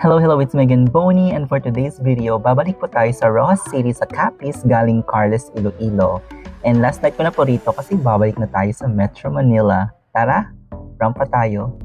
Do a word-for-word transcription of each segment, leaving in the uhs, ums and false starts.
Hello, hello, it's Megan Boney, and for today's video, babalik po tayo sa Roxas City sa Capiz galing Carles, Iloilo. And last night ko na po rito kasi babalik na tayo sa Metro Manila. Tara, run pa tayo.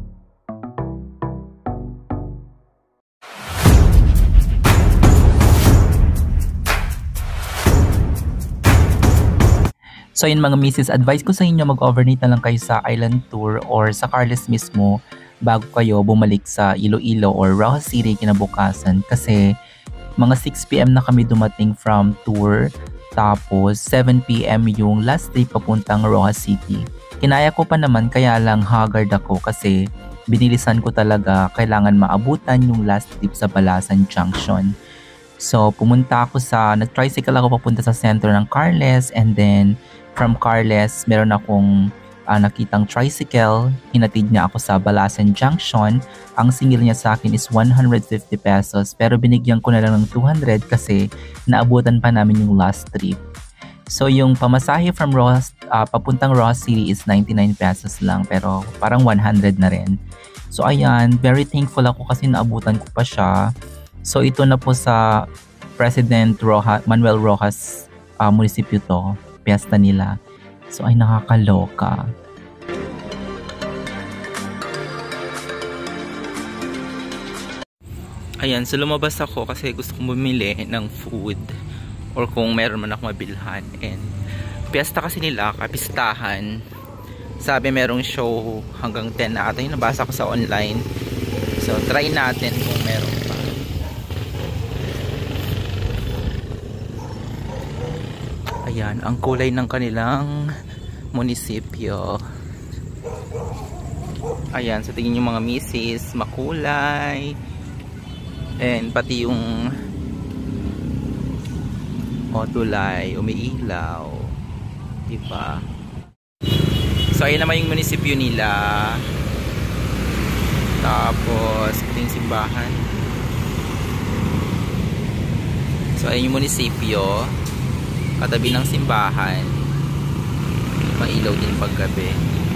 So yun mga misis, advice ko sa inyo mag-overnight na lang kayo sa island tour or sa Carles mismo bago kayo bumalik sa Iloilo or Roxas City kinabukasan kasi mga six p m na kami dumating from tour, tapos seven p m yung last trip papuntang Roxas City. Kinaya ko pa naman, kaya lang haggard ako kasi binilisan ko talaga, kailangan maabutan yung last trip sa Balasan Junction. So pumunta ako sa, nag-tricycle ako papunta sa center ng Carles, and then from Carles meron akong Uh, nakitang tricycle, hinatid niya ako sa Balasan Junction. Ang singil niya sa akin is one hundred fifty pesos, pero binigyan ko na lang ng two hundred kasi naabutan pa namin yung last trip. So yung pamasahe from Roxas, uh, papuntang Roxas City is ninety-nine pesos lang, pero parang one hundred na rin. So ayan, very thankful ako kasi naabutan ko pa siya. So ito na po sa President Roxas, Manuel Roxas uh, munisipyo to, piyesta nila. So ay nakakaloka. Ayan, so lumabas ako kasi gusto kong bumili ng food or kung meron man ako mabilhan. And piyesta kasi nila, kapistahan. Sabi merong show hanggang ten na ata. Yung nabasa ko sa online. So try natin kung meron pa. Ayan, ang kulay ng kanilang munisipyo. Ayan, so tingin yung mga misis, makulay. And pati yung o tulay, umiilaw. Diba? So ayan naman yung munisipyo nila. Tapos ito yung simbahan. So ayan yung munisipyo. Katabi ng simbahan, mailaw din paggabi.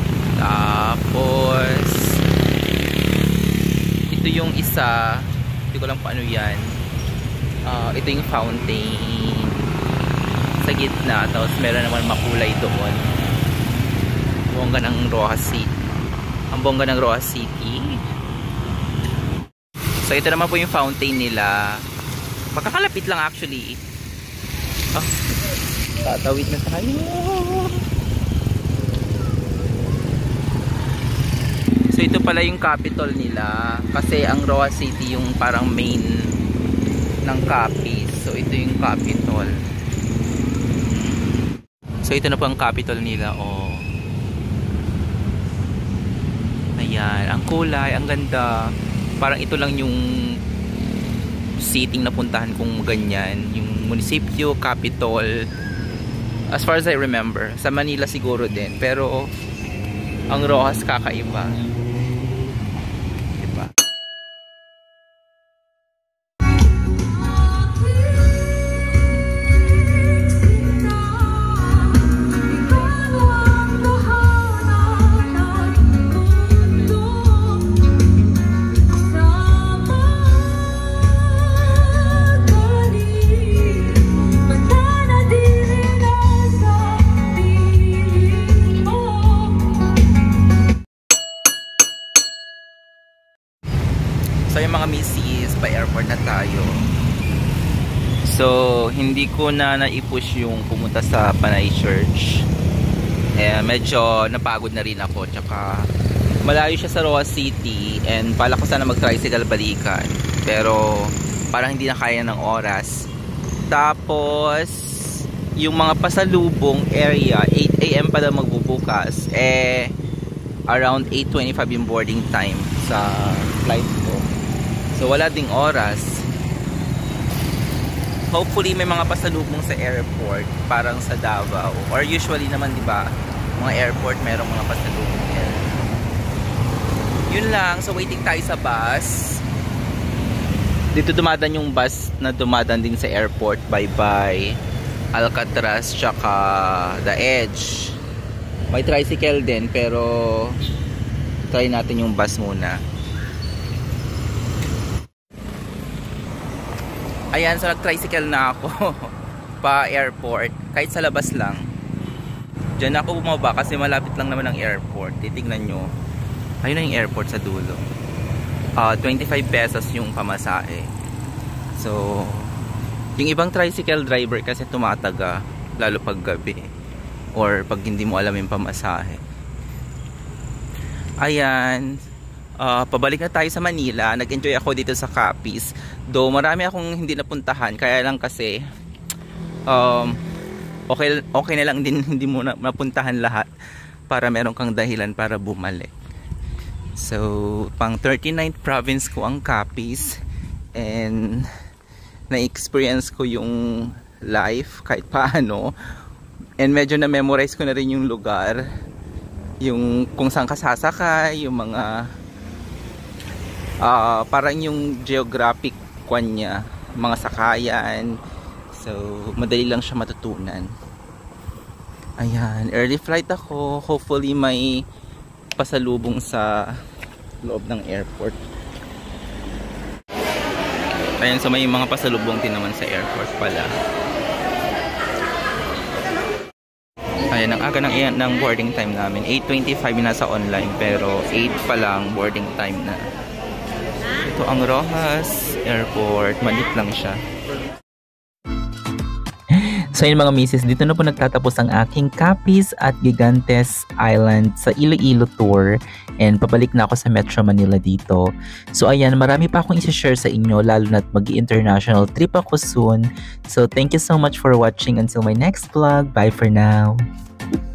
Tapos ito yung isa, hindi ko lang paano yan. Uh, ito yung fountain sa gitna, tapos meron naman makulay doon. Bongga ng Roxas City. Ang bongga ng Roxas City. So ito naman po yung fountain nila. Pagkakalapit lang actually. Oh, tatawid na tayo. So ito pala yung capital nila, kasi ang Roxas City yung parang main ng Capiz. So ito yung capital. So ito na po ang capital nila. Oh, ayan, ang kulay, ang ganda. Parang ito lang yung city na puntahan kung ganyan, yung munisipyo, capital, as far as I remember. Sa Manila siguro din, pero ang Roxas kakaiba, diba? So yung mga misis, pa airport na tayo. So hindi ko na na-push yung pumunta sa Panay Church. Eh, medyo napagod na rin ako. Tsaka malayo siya sa Roxas City. And pala ko sana mag-tricycle balikan, pero parang hindi na kaya ng oras. Tapos yung mga pasalubong area, eight a m pa daw magbubukas. Eh around eight twenty-five yung boarding time sa flight ko. So wala ding oras. Hopefully may mga pasalubong sa airport, parang sa Davao, or usually naman, di ba, mga airport merong mga pasalubong yan. Yun lang. So waiting tayo sa bus. Dito dumadan yung bus na dumadan din sa airport, bye bye Alcatraz tsaka The Edge. May tricycle din, pero try natin yung bus muna. Ayan, so nag-tricycle na ako pa airport, kahit sa labas lang. Diyan ako bumaba kasi malapit lang naman ang airport. Titignan nyo, ayun na yung airport sa dulo. uh, twenty-five pesos yung pamasahe. So yung ibang tricycle driver kasi tumataga, lalo pag gabi or pag hindi mo alam yung pamasahe. Ayan, uh, pabalik na tayo sa Manila. Nag-enjoy ako dito sa Capiz. Though marami akong hindi napuntahan, kaya lang kasi um, okay, okay na lang din hindi mo na mapuntahan lahat para meron kang dahilan para bumalik. So pang thirty-ninth province ko ang Capiz, and na-experience ko yung life kahit paano, and medyo na-memorize ko na rin yung lugar, yung kung saan ka sasakay, yung mga uh, parang yung geographic kwan niya, mga sakayan. So madali lang siya matutunan. Ayan, early flight ako. Hopefully may pasalubong sa loob ng airport. Ayan, so may mga pasalubong din naman sa airport pala. Ayan, ang aga ng, ng boarding time namin. eight twenty-five na sa online, pero eight pa lang boarding time na. Ito ang Roxas Airport. Maliit lang siya. So yun mga misis, dito na po nagtatapos ang aking Capiz at Gigantes Island sa Iloilo tour, and pabalik na ako sa Metro Manila dito. So ayan, marami pa akong isi-share sa inyo, lalo na't mag-international trip ako soon. So thank you so much for watching. Until my next vlog, bye for now.